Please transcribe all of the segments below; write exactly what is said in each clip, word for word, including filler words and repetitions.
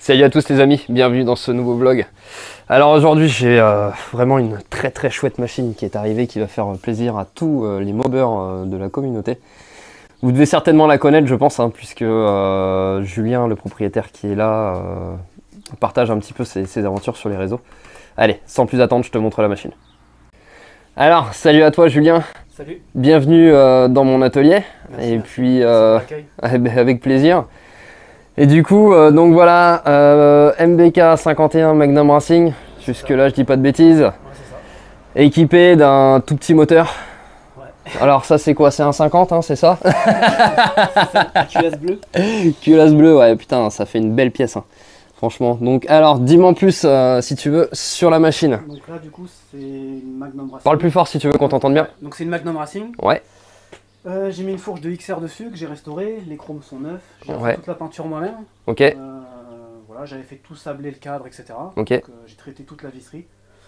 Salut à tous les amis, bienvenue dans ce nouveau vlog. Alors aujourd'hui j'ai euh, vraiment une très très chouette machine qui est arrivée, qui va faire plaisir à tous euh, les mobbers euh, de la communauté. Vous devez certainement la connaître je pense, hein, puisque euh, Julien, le propriétaire qui est là, euh, partage un petit peu ses, ses aventures sur les réseaux. Allez, sans plus attendre, je te montre la machine. Alors, salut à toi Julien. Salut. Bienvenue euh, dans mon atelier. Merci, et merci. puis euh, Merci avec plaisir. Et du coup, euh, donc voilà, euh, M B K cinquante et un Magnum Racing, jusque là je dis pas de bêtises, ouais, c'est ça. Équipé d'un tout petit moteur. Ouais. Alors ça c'est quoi? C'est un cinquante, hein, c'est ça? Un Q S bleu. Culasse bleu, ouais putain, ça fait une belle pièce, hein, franchement. Donc alors, dis-moi en plus euh, si tu veux sur la machine. Donc là du coup c'est une Magnum Racing. Parle plus fort si tu veux qu'on t'entende bien. Donc c'est une Magnum Racing. Ouais. Euh, j'ai mis une fourche de X R dessus que j'ai restaurée, les chromes sont neufs, j'ai Ouais. fait toute la peinture moi-même. Ok. Euh, voilà, j'avais fait tout sabler le cadre, et cetera. Ok. Donc euh, j'ai traité toute la visserie.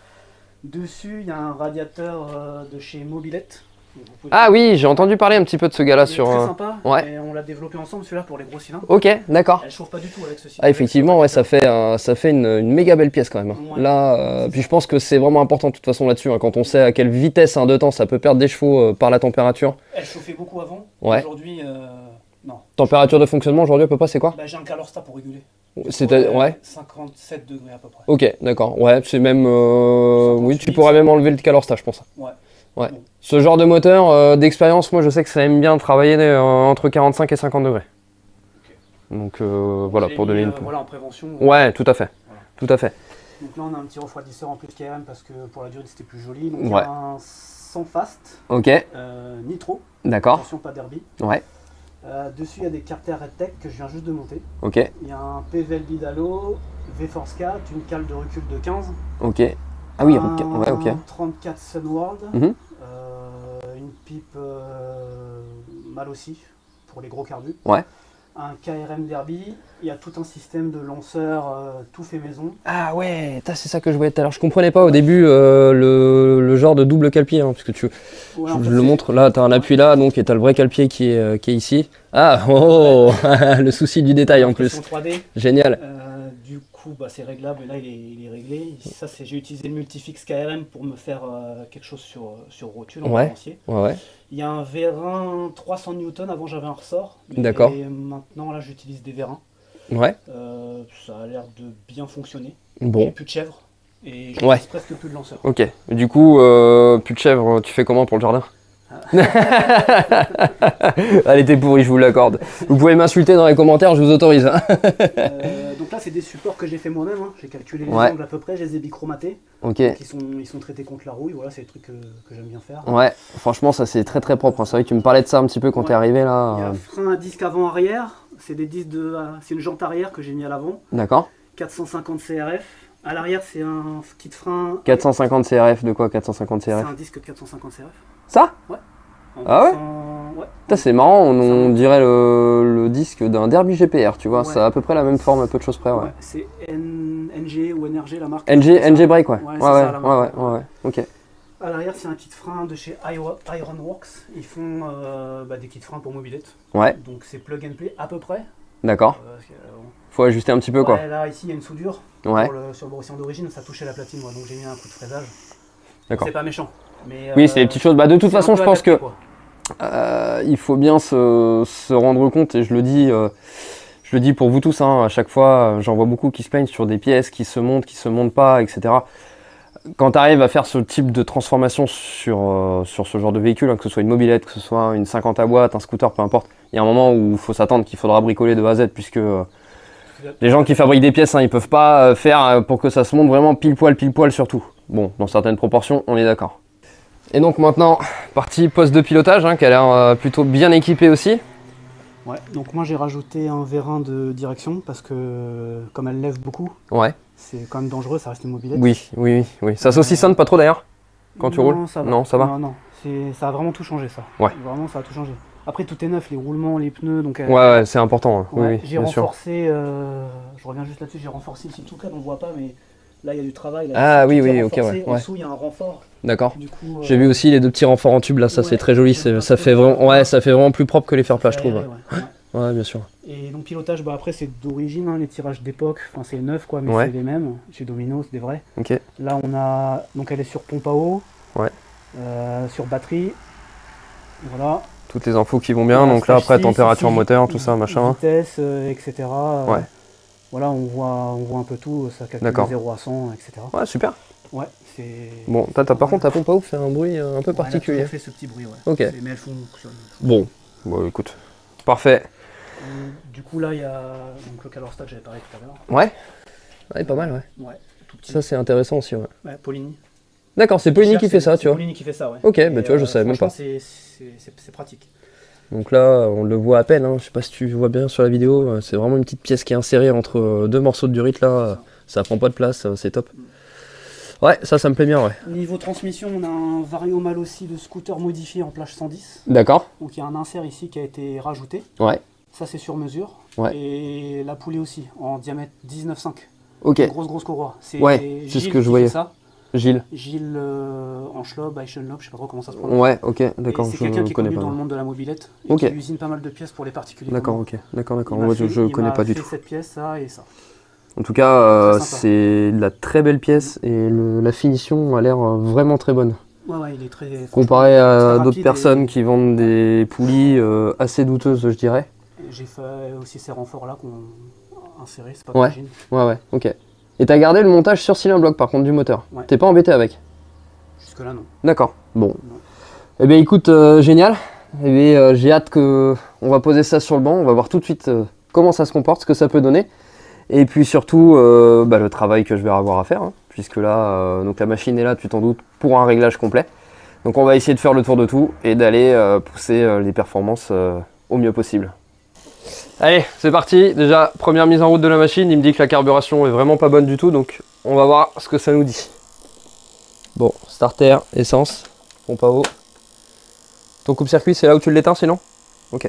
Dessus il y a un radiateur euh, de chez Mobilette. Donc, vous pouvez- Ah oui, j'ai entendu parler un petit peu de ce gars-là Il est sur... très euh, sympa, ouais. et on l'a développé ensemble celui-là pour les gros cylindres. Ok, d'accord. Elle chauffe pas du tout avec ce cylindre. Ah effectivement, ouais, ça fait, euh, ça fait une, une méga belle pièce quand même, hein. Ouais. Là, euh, puis je pense que c'est vraiment important de toute façon là-dessus, hein, quand on sait à quelle vitesse un deux temps ça peut perdre des chevaux euh, par la température. Elle chauffait beaucoup avant. Ouais. Aujourd'hui, euh, non. Température de fonctionnement aujourd'hui à peu près c'est quoi? Bah, j'ai un Calorsta pour réguler. C'était, ouais. cinquante-sept degrés à peu près. Ok, d'accord. Ouais, c'est même, euh, oui, tu pourrais même enlever le Calorsta, je pense. Ouais. Ouais. Bon. Ce genre de moteur, euh, d'expérience, moi je sais que ça aime bien travailler euh, entre quarante-cinq et cinquante degrés. Donc euh, voilà, Je l'ai pour mis, donner une. euh, voilà, en prévention. Ouais, tout à fait. Voilà. Tout à fait. Donc là, on a un petit refroidisseur en plus de K R M parce que pour la durée, c'était plus joli. Donc Ouais. il y a un sans fast, Ok, euh, nitro. d'accord. Attention, pas derby. Ouais, Euh, dessus, il y a des carters RedTech que je viens juste de monter. ok, Il y a un P V L Bidalo, V-Force quatre, une cale de recul de quinze. ok. Ah oui, un ouais, ok. trente-quatre Sunworld. Mhm. Euh, une pipe euh, mal aussi pour les gros carbus. Ouais. Un K R M Derby, il y a tout un système de lanceurs euh, tout fait maison. Ah ouais, t'as- c'est ça que je voyais tout à l'heure. Je comprenais pas au début euh, le, le genre de double calpier, hein, parce que tu, Ouais, je, en fait, je le c'est- montre là, t'as un appui là, donc et t'as le vrai calpier qui est, euh, qui est ici. Ah, oh, le souci du détail en plus. impression trois D. Génial. Euh, du coup, bah, c'est réglable. Là, il est, il est réglé. Ça, c'est j'ai utilisé le multifix K R M pour me faire euh, quelque chose sur sur rotule en Ouais. balancier. Ouais, ouais. Il y a un vérin trois cents newtons. Avant, j'avais un ressort. mais- D'accord. Et maintenant, là, j'utilise des vérins. Ouais. Euh, ça a l'air de bien fonctionner. Bon. J'ai plus de chèvre et je Ouais. presque plus de lanceur. Ok. Du coup, euh, plus de chèvre, tu fais comment pour le jardin? Elle était pourrie, je vous l'accorde. Vous pouvez m'insulter dans les commentaires, je vous autorise, hein. Euh, donc là, c'est des supports que j'ai fait moi-même. Hein. J'ai calculé les Ouais. angles à peu près, je les ai bichromatés. Ok. Donc, ils, sont, ils sont traités contre la rouille. Voilà, c'est des trucs que, que j'aime bien faire. Ouais, franchement, ça c'est très très propre, hein. C'est vrai que tu me parlais de ça un petit peu quand Ouais. t'es arrivé Il y a là. un frein à disque avant-arrière. C'est des disques de, euh, c'est une jante arrière que j'ai mis à l'avant. D'accord. quatre cent cinquante C R F. À l'arrière, c'est un kit frein. quatre cent cinquante C R F, de quoi quatre cent cinquante C C'est R F? un disque de quatre cent cinquante C R F. Ça? En Ah ouais cent- ouais. Putain, c'est marrant, on, on Ça- dirait le, le disque d'un Derby G P R, tu vois, Ouais. ça a à peu près la même forme, à peu de choses près, ouais. Ouais, c'est N- NG ou N R G la marque. N G, N G Brake, ouais. Ouais, Ouais, c'est ouais, ça, ouais, la ouais, marque. ouais, ouais, ok. À l'arrière, c'est un kit frein de chez Iowa- Ironworks. Ils font euh, bah, des kits freins pour mobilette. Ouais, Donc c'est plug and play à peu près. d'accord. Euh, parce que, euh, Faut ajuster un petit peu, quoi. ouais, là, ici, il y a une soudure. Ouais, Pour le- sur le brossillon d'origine, ça touchait la platine, moi, donc j'ai mis un coup de fraisage. d'accord. C'est pas méchant. Mais, Oui, euh, c'est des petites choses. Bah, de toute c'est un façon, peu je pense adapté, que quoi. euh, il faut bien se, se rendre compte, et je le dis, euh, je le dis pour vous tous, hein, à chaque fois, j'en vois beaucoup qui se plaignent sur des pièces qui se montent, qui se montent pas, et cetera. Quand tu arrives à faire ce type de transformation sur, euh, sur ce genre de véhicule, hein, que ce soit une mobilette, que ce soit une cinquante à boîte, un scooter, peu importe, il y a un moment où il faut s'attendre qu'il faudra bricoler de A à Z, puisque euh, les gens qui fabriquent des pièces, hein, ils peuvent pas euh, faire euh, pour que ça se monte vraiment pile poil, pile poil surtout. Bon, dans certaines proportions, on est d'accord. Et donc maintenant, partie poste de pilotage, hein, qui a l'air euh, plutôt bien équipé aussi. Ouais, donc moi j'ai rajouté un vérin de direction parce que comme elle lève beaucoup, Ouais. c'est quand même dangereux, ça reste une mobilette. Oui, oui, oui, oui. Ça saucissonne pas trop d'ailleurs quand tu Non, roules? ça va. Non, ça va. Non, non, c'est- ça a vraiment tout changé ça. Ouais. Vraiment, ça a tout changé. Après, tout est neuf, les roulements, les pneus, donc... euh, Ouais, ouais, c'est important, hein. ouais, Oui, oui, j'ai bien sûr. renforcé, euh, je reviens juste là-dessus, j'ai renforcé ici tout cas, on voit pas, mais là il y a du travail. Là, Ah tout oui, est oui, ok, renforcé. ouais, En ouais. dessous, il y a un renfort. D'accord. Du coup, J'ai euh, vu aussi les deux petits renforts en tube là, ça c'est ouais, très joli, j'aime c'est- pas ça trop fait le vraiment, renfort. ouais, ça fait vraiment plus propre que les fer plats, je ça trouve. aéré, ouais. Ouais. Ouais, bien sûr. Et donc pilotage, bah après c'est d'origine, hein, les tirages d'époque, enfin c'est neuf quoi, mais Ouais. c'est les mêmes. Chez Domino, c'est des vrais. Ok. Là on a, donc elle est sur pompe à eau, Ouais. euh, sur batterie, voilà. Toutes les infos qui vont bien, Voilà, donc là stage après six, température ici, moteur, vi- tout ça, machin. vitesse, euh, et cetera. Euh, Ouais. Voilà, on voit, on voit un peu tout, ça calcule D'accord. de zéro à cent, et cetera. Ouais, super. Ouais, c'est... Bon, t'as, t'as- par Ouais. contre, ta pompe à eau fait un bruit euh, un peu Ouais, elle a particulier. toujours fait ce petit bruit, ouais. Ok. C'est- Mais elles fonctionnent. Bon, bon, écoute. Parfait. Euh, Du coup là il y a donc le Calor Stack, j'avais parlé tout à l'heure. Ouais. Ouais, pas mal, ouais. Ouais, tout petit. Ça, c'est intéressant aussi, ouais. Ouais, Polini. D'accord, c'est Polini qui fait ça, C'est tu vois. Polini qui fait ça, ouais. Ok, Et, bah tu vois, je euh, savais même franchement, pas. c'est- C'est c'est- c'est pratique. Donc là, on le voit à peine, hein. Je sais pas si tu vois bien sur la vidéo, euh, c'est vraiment une petite pièce qui est insérée entre euh, deux morceaux de durite là, euh, ça prend pas de place, euh, c'est top. Ouais, ça, ça me plaît bien, ouais. Niveau transmission, on a un vario mal aussi de scooter modifié en plage cent dix. D'accord. Donc il y a un insert ici qui a été rajouté. Ouais. Ça c'est sur mesure. Ouais. Et la poulie aussi, en diamètre dix-neuf virgule cinq. Ok. Grosse grosse courroie. C'est Ouais, c'est ce Gilles que je qui voyais. fait ça. Gilles. Gilles euh, Anschlob, Eichenlob, je sais pas trop comment ça se prononce. Ouais, ok, Et d'accord, c'est je quelqu'un qui est connais connu pas. dans le monde de la mobilette et Ok. qui usine pas mal de pièces pour les particuliers. D'accord, comme ok, d'accord, moi. d'accord. Il m'a Moi, je, fait- je il connais m'a pas du fait tout. cette pièce, ça et ça. En tout cas, euh, Très sympa. c'est de la très belle pièce et le- la finition a l'air euh, vraiment très bonne. Ouais, ouais, il est très. Comparé franchement, à très d'autres rapide personnes et- qui vendent des poulies euh, assez douteuses, je dirais. J'ai fait aussi ces renforts là qu'on a insérés, c'est pas Ouais. d'origine. Ouais, ouais, ok. Et t'as gardé le montage sur cylindre bloc par contre du moteur. Ouais. T'es pas embêté avec? Jusque là non. D'accord, bon. Non. Eh bien écoute, euh, génial. Eh bien, euh, j'ai hâte que on va poser ça sur le banc, on va voir tout de suite euh, comment ça se comporte, ce que ça peut donner. Et puis surtout, euh, bah, le travail que je vais avoir à faire, hein, puisque là, euh, donc la machine est là, tu t'en doutes, pour un réglage complet. Donc on va essayer de faire le tour de tout et d'aller euh, pousser euh, les performances euh, au mieux possible. Allez, c'est parti. Déjà, première mise en route de la machine, il me dit que la carburation est vraiment pas bonne du tout, donc on va voir ce que ça nous dit. Bon, starter, essence, pompe à eau. Ton coupe-circuit, c'est là où tu l'éteins sinon? Ok.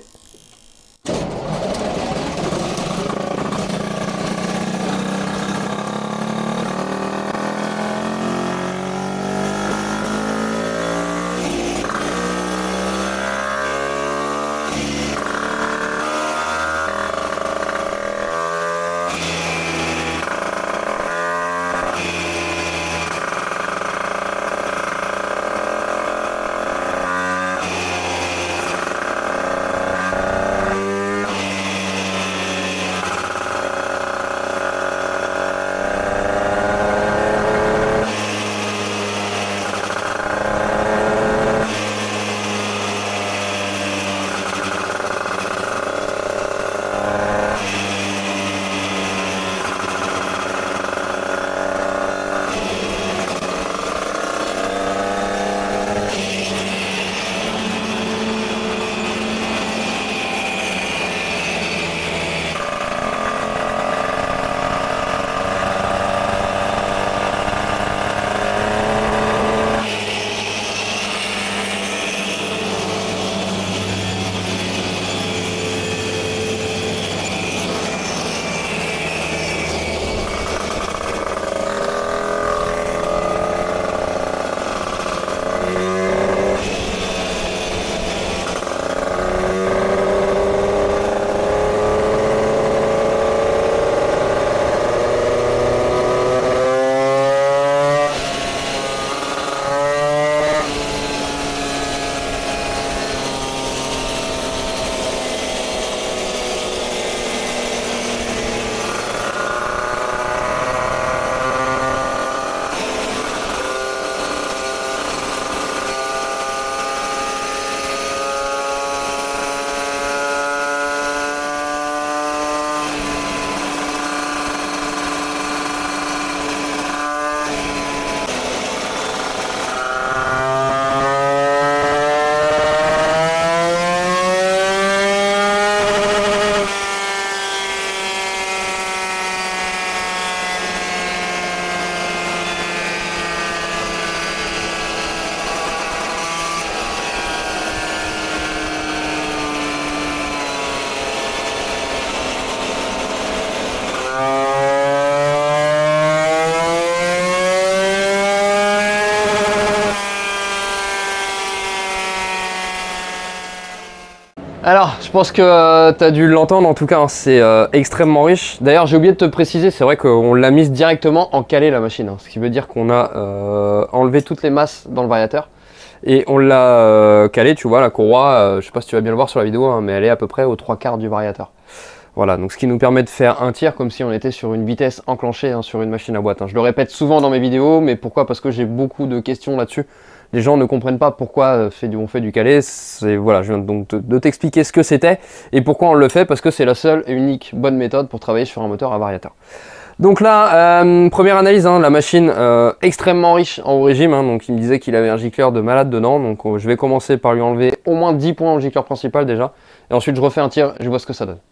je pense que euh, tu as dû l'entendre en tout cas, hein, c'est euh, extrêmement riche. D'ailleurs, j'ai oublié de te préciser, c'est vrai qu'on l'a mise directement en calé la machine, hein, ce qui veut dire qu'on a euh, enlevé toutes les masses dans le variateur et on l'a euh, calé, tu vois, la courroie, euh, je sais pas si tu vas bien le voir sur la vidéo, hein, mais elle est à peu près aux trois quarts du variateur. Voilà, donc ce qui nous permet de faire un tir comme si on était sur une vitesse enclenchée hein, sur une machine à boîte. Hein. Je le répète souvent dans mes vidéos, mais pourquoi? Parce que j'ai beaucoup de questions là-dessus. Les gens ne comprennent pas pourquoi on fait du calé. Voilà, je viens donc de t'expliquer ce que c'était et pourquoi on le fait, parce que c'est la seule et unique bonne méthode pour travailler sur un moteur à variateur. Donc là, euh, première analyse, hein, la machine euh, extrêmement riche en haut régime, hein, donc il me disait qu'il avait un gicleur de malade dedans, donc euh, je vais commencer par lui enlever au moins dix points au gicleur principal déjà, et ensuite je refais un tir, je vois ce que ça donne.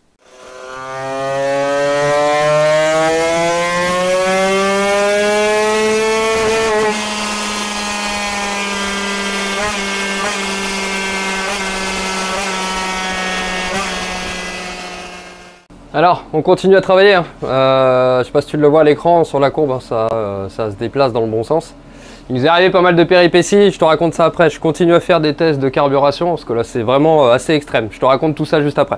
Alors, on continue à travailler, hein. euh, je sais pas si tu le vois à l'écran, sur la courbe, hein, ça, euh, ça se déplace dans le bon sens. Il nous est arrivé pas mal de péripéties, je te raconte ça après. Je continue à faire des tests de carburation, parce que là c'est vraiment assez extrême. Je te raconte tout ça juste après.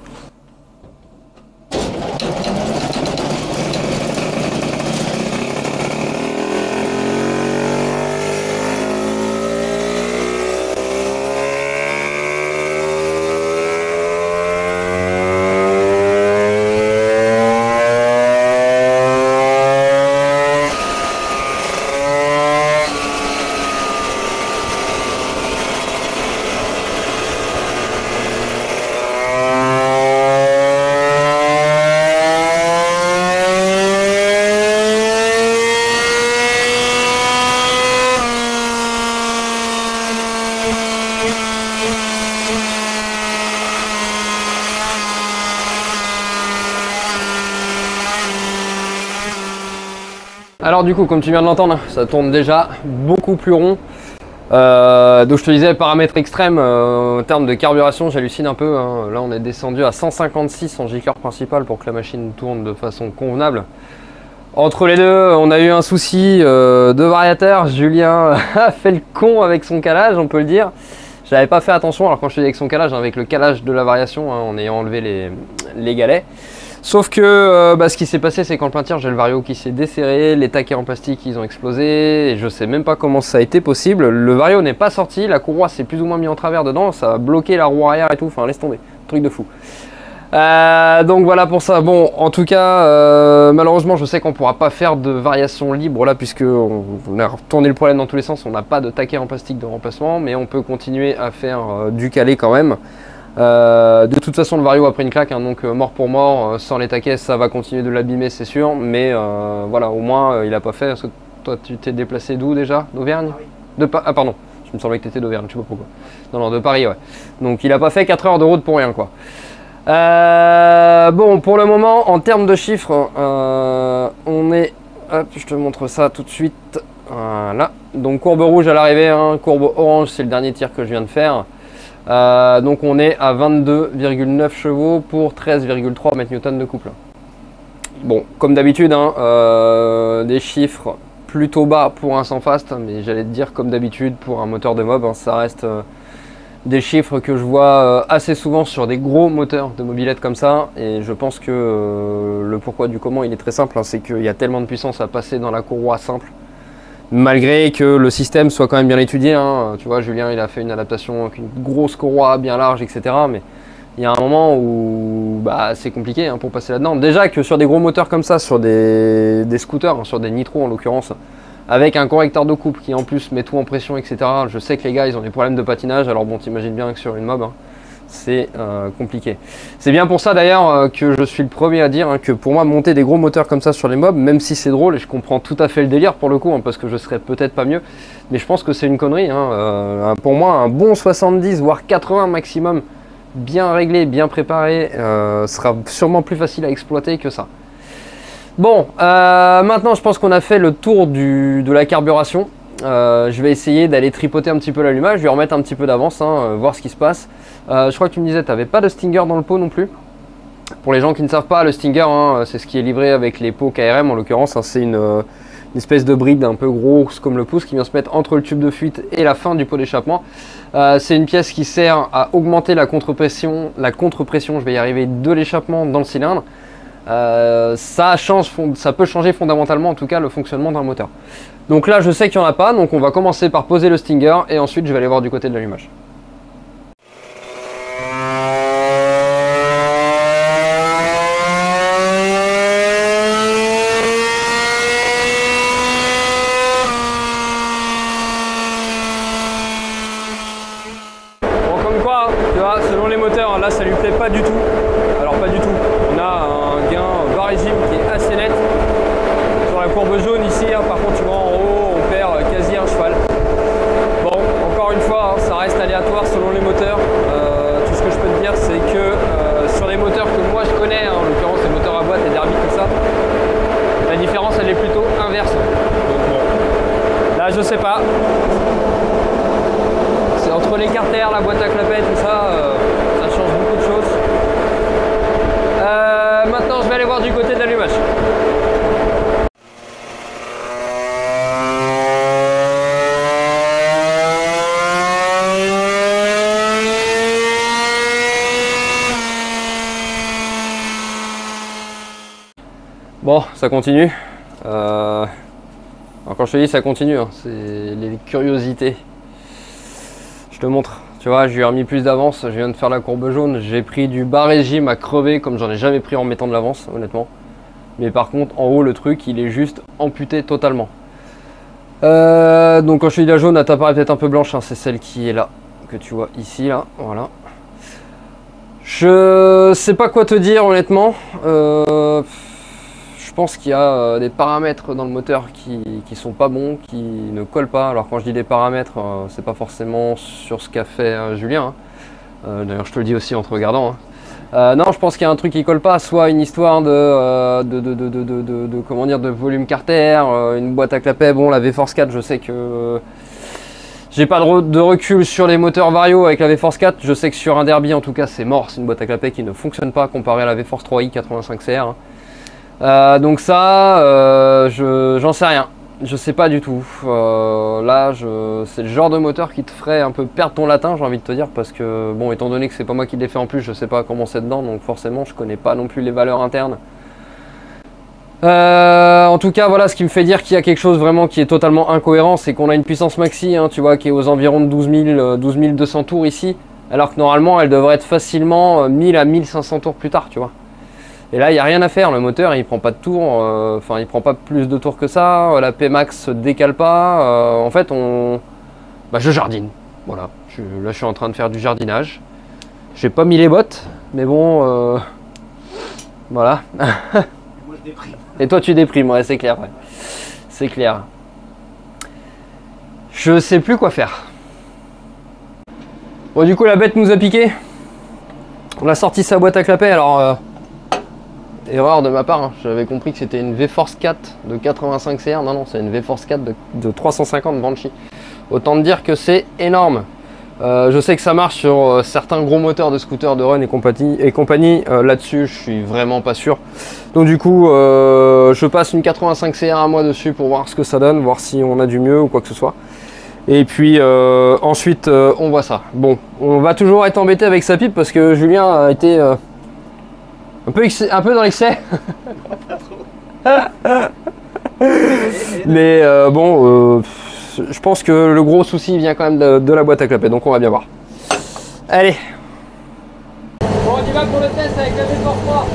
Alors du coup, comme tu viens de l'entendre, ça tourne déjà beaucoup plus rond. Euh, donc je te disais, paramètres extrêmes euh, en termes de carburation, j'hallucine un peu. Hein. Là, on est descendu à cent cinquante-six en gicleur principal pour que la machine tourne de façon convenable. Entre les deux, on a eu un souci euh, de variateur. Julien a fait le con avec son calage, on peut le dire. J'avais pas fait attention, alors quand je te dis avec son calage, hein, avec le calage de la variation, hein, en ayant enlevé les, les galets. Sauf que euh, bah, ce qui s'est passé, c'est qu'en plein tir, j'ai le vario qui s'est desserré, les taquets en plastique ils ont explosé, et je sais même pas comment ça a été possible. Le vario n'est pas sorti, la courroie s'est plus ou moins mis en travers dedans, ça a bloqué la roue arrière et tout, enfin laisse tomber, truc de fou. Euh, donc voilà pour ça. Bon, en tout cas, euh, malheureusement, je sais qu'on pourra pas faire de variation libre là, puisque on, on a retourné le problème dans tous les sens, on n'a pas de taquet en plastique de remplacement, mais on peut continuer à faire euh, du calé quand même. Euh, de toute façon, le vario a pris une claque, hein, donc euh, mort pour mort, euh, sans les taquets ça va continuer de l'abîmer, c'est sûr, mais euh, voilà, au moins euh, il a pas fait. Parce que toi tu t'es déplacé d'où déjà? D'Auvergne? De pa Ah pardon, je me semblais que tu étais d'Auvergne, je sais pas pourquoi. Non non, de Paris, ouais. Donc il a pas fait quatre heures de route pour rien quoi. Euh, bon, pour le moment, en termes de chiffres, euh, on est, hop, je te montre ça tout de suite. Voilà, donc courbe rouge à l'arrivée, hein, courbe orange c'est le dernier tir que je viens de faire. Euh, donc on est à vingt-deux virgule neuf chevaux pour treize virgule trois mètres newtons de couple. Bon, comme d'habitude, hein, euh, des chiffres plutôt bas pour un sans fast, mais j'allais te dire comme d'habitude pour un moteur de mob, hein, ça reste euh, des chiffres que je vois euh, assez souvent sur des gros moteurs de mobilette comme ça, et je pense que euh, le pourquoi du comment il est très simple, hein, c'est qu'il y a tellement de puissance à passer dans la courroie simple. Malgré que le système soit quand même bien étudié, hein. Tu vois, Julien il a fait une adaptation avec une grosse courroie bien large, et cetera. Mais il y a un moment où bah, c'est compliqué hein, pour passer là-dedans. Déjà que sur des gros moteurs comme ça, sur des, des scooters, hein, sur des nitros en l'occurrence, avec un correcteur de couple qui en plus met tout en pression, et cetera. Je sais que les gars ils ont des problèmes de patinage, alors bon, t'imagines bien que sur une mob, hein, c'est euh, compliqué. C'est bien pour ça d'ailleurs euh, que je suis le premier à dire hein, que pour moi monter des gros moteurs comme ça sur les mobs, même si c'est drôle et je comprends tout à fait le délire pour le coup, hein, parce que je serais peut-être pas mieux, mais je pense que c'est une connerie. Hein, euh, pour moi un bon soixante-dix voire quatre-vingts maximum, bien réglé, bien préparé, euh, sera sûrement plus facile à exploiter que ça. Bon, euh, maintenant je pense qu'on a fait le tour du, de la carburation. Euh, je vais essayer d'aller tripoter un petit peu l'allumage, je vais remettre un petit peu d'avance, hein, euh, voir ce qui se passe. Euh, je crois que tu me disais, tu n'avais pas de Stinger dans le pot non plus. Pour les gens qui ne savent pas, le Stinger, hein, c'est ce qui est livré avec les pots K R M en l'occurrence. Hein, c'est une, une espèce de bride un peu grosse comme le pouce qui vient se mettre entre le tube de fuite et la fin du pot d'échappement. Euh, c'est une pièce qui sert à augmenter la contre-pression, la contre-pression, je vais y arriver, de l'échappement dans le cylindre. Euh, ça change, ça peut changer fondamentalement en tout cas le fonctionnement d'un moteur. Donc là je sais qu'il n'y en a pas, donc on va commencer par poser le Stinger et ensuite je vais aller voir du côté de l'allumage. Bon, comme quoi, tu vois, selon les moteurs, là ça lui plaît pas du tout. Alors pas du tout. On a un gain bas régime qui est assez net. Sur la courbe jaune ici, hein, par contre tu vois en haut on perd quasi un cheval. Bon, encore une fois, hein, ça reste aléatoire selon les moteurs. Euh, tout ce que je peux te dire c'est que euh, sur les moteurs que moi je connais, hein, en l'occurrence les moteurs à boîte, les derby, tout ça, la différence elle est plutôt inverse. Donc bon, là je sais pas. C'est entre les carters, la boîte à clapet, tout ça, euh, ça change beaucoup de choses. Euh, maintenant je vais aller voir du côté de l'allumage. Bon, ça continue. Euh... Alors quand je te dis ça continue, hein, c'est les curiosités. Je te montre. Tu vois, je lui ai remis plus d'avance. Je viens de faire la courbe jaune. J'ai pris du bas régime à crever comme j'en ai jamais pris en mettant de l'avance, honnêtement. Mais par contre, en haut, le truc, il est juste amputé totalement. Euh... Donc quand je te dis la jaune, elle t'apparaît peut-être un peu blanche. Hein, c'est celle qui est là, que tu vois ici, là. Voilà. Je sais pas quoi te dire, honnêtement. Euh... Je pense qu'il y a des paramètres dans le moteur qui, qui sont pas bons, qui ne collent pas. Alors quand je dis des paramètres, euh, c'est pas forcément sur ce qu'a fait euh, Julien. Hein. Euh, D'ailleurs je te le dis aussi en te regardant. Hein. Euh, non, je pense qu'il y a un truc qui colle pas, soit une histoire de, euh, de, de, de, de, de, de, de comment dire, de volume carter, euh, une boîte à clapet. Bon, la V-Force quatre, je sais que euh, j'ai pas de, re de recul sur les moteurs Vario avec la V-Force quatre. Je sais que sur un derby en tout cas c'est mort, c'est une boîte à clapet qui ne fonctionne pas comparée à la V-Force trois i quatre-vingt-cinq C R. Hein. Euh, donc ça, euh, je j'en sais rien, je sais pas du tout. Euh, là, c'est le genre de moteur qui te ferait un peu perdre ton latin, j'ai envie de te dire, parce que bon, étant donné que c'est pas moi qui l'ai fait en plus, je sais pas comment c'est dedans, donc forcément, je connais pas non plus les valeurs internes. Euh, en tout cas, voilà, ce qui me fait dire qu'il y a quelque chose vraiment qui est totalement incohérent, c'est qu'on a une puissance maxi, hein, tu vois, qui est aux environs de douze mille deux cents tours ici, alors que normalement, elle devrait être facilement mille à mille cinq cents tours plus tard, tu vois. Et là, il n'y a rien à faire, le moteur, il prend pas de tours, enfin, euh, il prend pas plus de tours que ça, la P max se décale pas, euh, en fait, on... Bah, je jardine, voilà. Je, là, je suis en train de faire du jardinage. J'ai pas mis les bottes, mais bon, euh... voilà. Moi, je déprime. Et toi, tu déprimes, ouais, c'est clair, ouais. C'est clair. Je sais plus quoi faire. Bon, du coup, la bête nous a piqué. On a sorti sa boîte à clapet, alors... Euh... Erreur de ma part, hein. J'avais compris que c'était une V-Force quatre de quatre-vingt-cinq C R. Non, non, c'est une V-Force quatre de, de trois cent cinquante Banshee. Autant te dire que c'est énorme. Euh, je sais que ça marche sur euh, certains gros moteurs de scooters de run et compagnie. Et compagnie. Euh, Là-dessus, je suis vraiment pas sûr. Donc du coup, euh, je passe une quatre-vingt-cinq C R à moi dessus pour voir ce que ça donne, voir si on a du mieux ou quoi que ce soit. Et puis euh, ensuite, euh, on voit ça. Bon, on va toujours être embêté avec sa pipe parce que Julien a été... Euh, Un peu, un peu dans l'excès. Mais euh, bon, euh, je pense que le gros souci vient quand même de, de la boîte à clapet, donc on va bien voir. Allez. Bon, on y va pour le test avec la V-Force trois.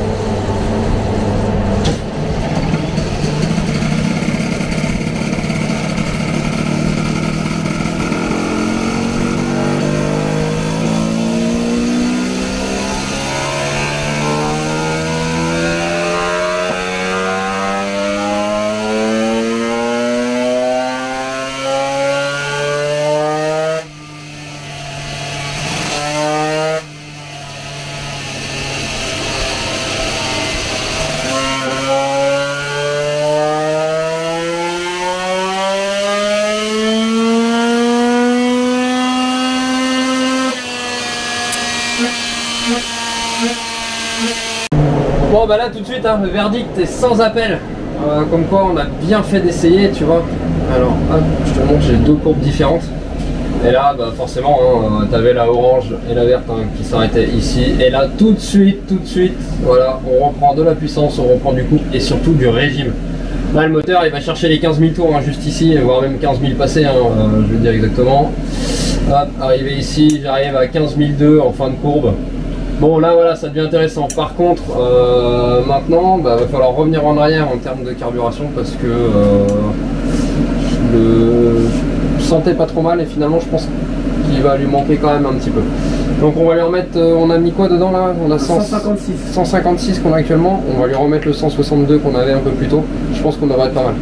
Bon bah là tout de suite hein, le verdict est sans appel. euh, comme quoi on a bien fait d'essayer, tu vois. Alors, hop, je te montre, j'ai deux courbes différentes. Et là, bah, forcément, hein, tu avais la orange et la verte hein, qui s'arrêtaient ici. Et là, tout de suite, tout de suite, voilà, on reprend de la puissance, on reprend du coup et surtout du régime. Là, le moteur, il va chercher les quinze mille tours hein, juste ici, voire même quinze mille passés, hein, euh, je veux dire exactement. Hop, arrivé ici, j'arrive à quinze mille deux en fin de courbe. Bon, là, voilà, ça devient intéressant. Par contre, euh, maintenant, bah, va falloir revenir en arrière en termes de carburation parce que euh, le... je sentais pas trop mal et finalement, je pense qu'il va lui manquer quand même un petit peu. Donc, on va lui remettre. Euh, on a mis quoi dedans là? On a cent cinquante-six. cent cinquante-six qu'on a actuellement. On va lui remettre le cent soixante-deux qu'on avait un peu plus tôt. Je pense qu'on devrait être pas mal.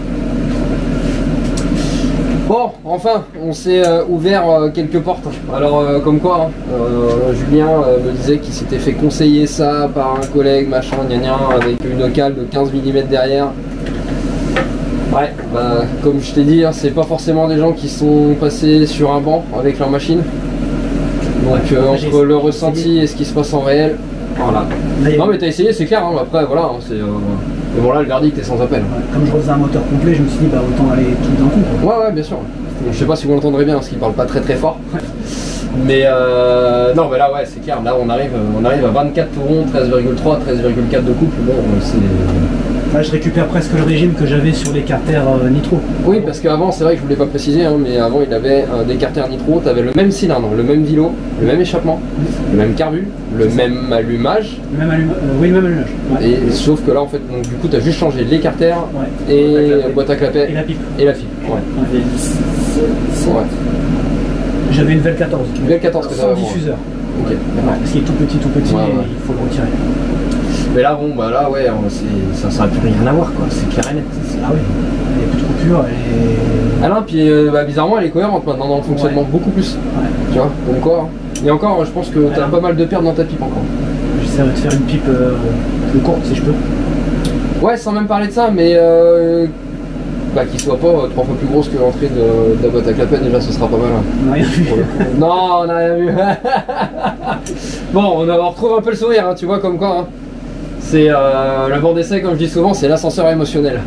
Bon, enfin, on s'est euh, ouvert euh, quelques portes. Alors, euh, comme quoi, hein, euh, Julien euh, me disait qu'il s'était fait conseiller ça par un collègue, machin, gna gna, avec une cale de quinze millimètres derrière. Ouais, bah, comme je t'ai dit, hein, c'est pas forcément des gens qui sont passés sur un banc avec leur machine. Donc, euh, entre le ressenti et ce qui se passe en réel, voilà. Non, mais t'as essayé, c'est clair, hein, après, voilà, hein, c'est. Euh... Mais bon là le verdict est sans appel. Comme je refaisais un moteur complet, je me suis dit bah autant aller tout d'un coup. Quoi. Ouais ouais bien sûr. Je sais pas si vous l'entendrez bien parce qu'il parle pas très très fort. Mais euh, non mais là ouais c'est clair, là on arrive on arrive à vingt-quatre tourons, treize virgule trois, treize virgule quatre de couple, bon c'est. Là je récupère presque le régime que j'avais sur les carters euh, nitro. Oui parce qu'avant c'est vrai que je voulais pas préciser hein, mais avant il avait euh, des carters nitro, tu avais le même cylindre, le même vilo, le même échappement, le même carbu, le même allumage. Le même allumage, euh, oui le même allumage. Ouais. Et sauf que là en fait donc du coup tu as juste changé les carters ouais. et la boîte à clapet et la pipe. Et la pipe. Ouais. Ouais. Ouais. J'avais une V L quatorze. Une V L quatorze que sans diffuseur. Ok. Ouais, parce qu'il est tout petit, tout petit, ouais, et ouais. il faut le retirer. Mais là, bon, bah là, ouais, ça, ça n'a plus rien à voir, quoi. C'est clair et net. Ah oui, il n'y a plus de coupure. Et... Ah non, puis euh, bah, bizarrement, elle est cohérente maintenant dans le fonctionnement, ouais. beaucoup plus. Ouais. Tu vois, donc quoi. Et encore, je pense que tu as pas mal de pertes dans ta pipe encore. J'essaierai de faire une pipe euh, plus courte si je peux. Ouais, sans même parler de ça, mais euh, bah, qu'il soit pas euh, trois fois plus grosse que l'entrée de, de la boîte à clapet, déjà ce sera pas mal. Hein. On n'a rien vu. Non, on n'a rien vu. Bon, on, a, on retrouve un peu le sourire, hein, tu vois, comme quoi. Hein. C'est euh, le banc d'essai, comme je dis souvent, c'est l'ascenseur émotionnel.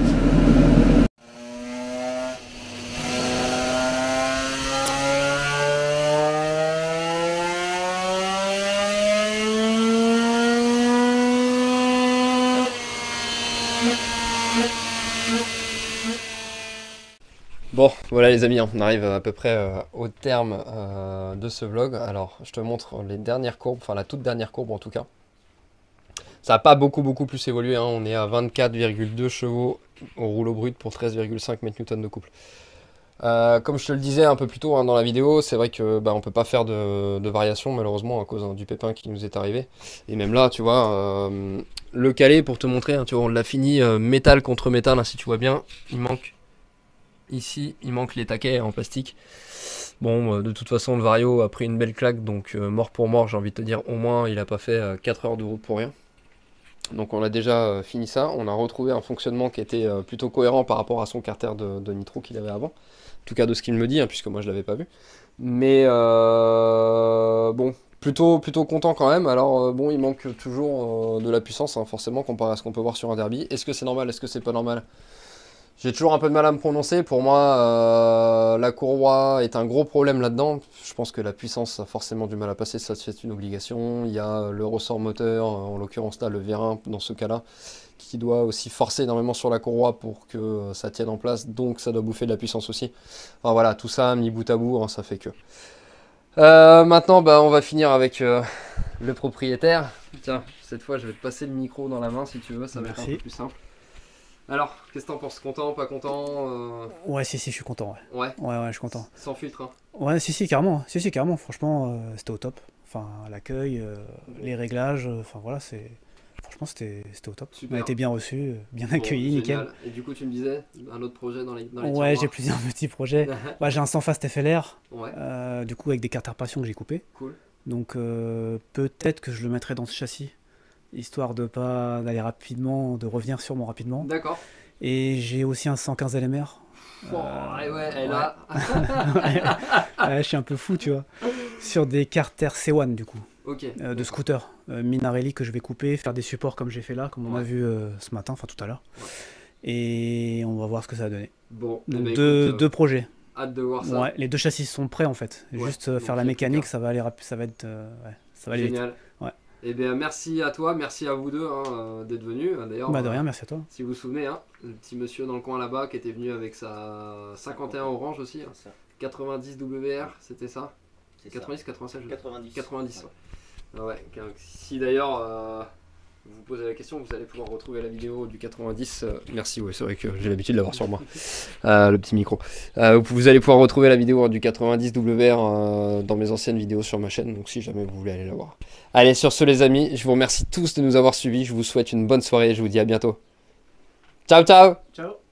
Bon, voilà les amis, on arrive à peu près euh, au terme euh, de ce vlog. Alors, je te montre les dernières courbes, enfin la toute dernière courbe en tout cas. Ça n'a pas beaucoup beaucoup plus évolué, hein. On est à vingt-quatre virgule deux chevaux au rouleau brut pour treize virgule cinq mètres newtons de couple. Euh, comme je te le disais un peu plus tôt hein, dans la vidéo, c'est vrai que bah, on peut pas faire de, de variation malheureusement à cause hein, du pépin qui nous est arrivé. Et même là, tu vois, euh, le calé pour te montrer, hein, tu vois, on l'a fini euh, métal contre métal, hein, si tu vois bien, il manque ici, il manque les taquets en plastique. Bon, euh, de toute façon, le Vario a pris une belle claque, donc euh, mort pour mort, j'ai envie de te dire, au moins, il a pas fait euh, quatre heures de route pour rien. Donc on a déjà euh, fini ça, on a retrouvé un fonctionnement qui était euh, plutôt cohérent par rapport à son carter de, de nitro qu'il avait avant. En tout cas de ce qu'il me dit, hein, puisque moi je l'avais pas vu. Mais euh, bon, plutôt, plutôt content quand même. Alors euh, bon, il manque toujours euh, de la puissance, hein, forcément, comparé à ce qu'on peut voir sur un derby. Est-ce que c'est normal, est-ce que c'est pas normal? J'ai toujours un peu de mal à me prononcer. Pour moi, euh, la courroie est un gros problème là-dedans. Je pense que la puissance a forcément du mal à passer, ça c'est une obligation. Il y a le ressort moteur, en l'occurrence là le vérin dans ce cas-là, qui doit aussi forcer énormément sur la courroie pour que ça tienne en place. Donc ça doit bouffer de la puissance aussi. Enfin voilà, tout ça mis bout à bout, hein, ça fait que... Euh, maintenant, bah, on va finir avec euh, le propriétaire. Tiens, cette fois je vais te passer le micro dans la main si tu veux, ça va être un peu plus simple. Alors, qu'est-ce que t'en penses? Content, pas content euh... Ouais, si, si, je suis content. Ouais, ouais, ouais, ouais je suis content. Sans filtre, hein. Ouais, si, si, carrément. Si, si, carrément. Franchement, euh, c'était au top. Enfin, l'accueil, euh, les réglages, enfin voilà, c'est. Franchement, c'était au top. Super. On a été bien reçu, bien bon, accueilli, nickel. Et du coup, tu me disais, un autre projet dans les, dans les Ouais, j'ai plusieurs petits projets. Ouais, j'ai un sans fast F L R, ouais. euh, du coup, avec des cartes à passion que j'ai coupées. Cool. Donc, euh, peut-être que je le mettrai dans ce châssis, histoire de pas d'aller rapidement, de revenir sûrement rapidement. D'accord. Et j'ai aussi un cent quinze L M R. Oh, euh, ouais, elle ouais. a. ouais, ouais, je suis un peu fou, tu vois. Sur des carters C un du coup. Ok. Euh, de scooter. Euh, Minarelli que je vais couper, faire des supports comme j'ai fait là, comme on ouais. a vu euh, ce matin, enfin tout à l'heure. Ouais. Et on va voir ce que ça va donner. Bon, Donc eh ben, deux, écoute, deux projets. hâte de voir ça. Ouais, les deux châssis sont prêts en fait. Ouais, Juste euh, donc faire il y la a plus mécanique, qu'à. ça va aller rapi- ça va être, euh, ouais, ça va aller vite. Génial. Ouais. Eh bien, merci à toi, merci à vous deux hein, euh, d'être venus. D'ailleurs, Bah de euh, rien, merci à toi. si vous vous souvenez, hein, le petit monsieur dans le coin là-bas qui était venu avec sa cinquante et un Orange aussi, hein. C'est ça. quatre-vingt-dix W R, c'était ça C'est ça. quatre-vingt-dix, quatre-vingt-seize je- quatre-vingt-dix. quatre-vingt-dix, ouais. Ah ouais, car si d'ailleurs euh, vous vous posez la question, vous allez pouvoir retrouver la vidéo du quatre-vingt-dix. euh, merci, ouais, c'est vrai que j'ai l'habitude de l'avoir sur moi, euh, le petit micro. Euh, vous, vous allez pouvoir retrouver la vidéo du quatre-vingt-dix W R euh, dans mes anciennes vidéos sur ma chaîne, donc si jamais vous voulez aller la voir. Allez, sur ce les amis, je vous remercie tous de nous avoir suivis, je vous souhaite une bonne soirée et je vous dis à bientôt. Ciao, ciao! Ciao.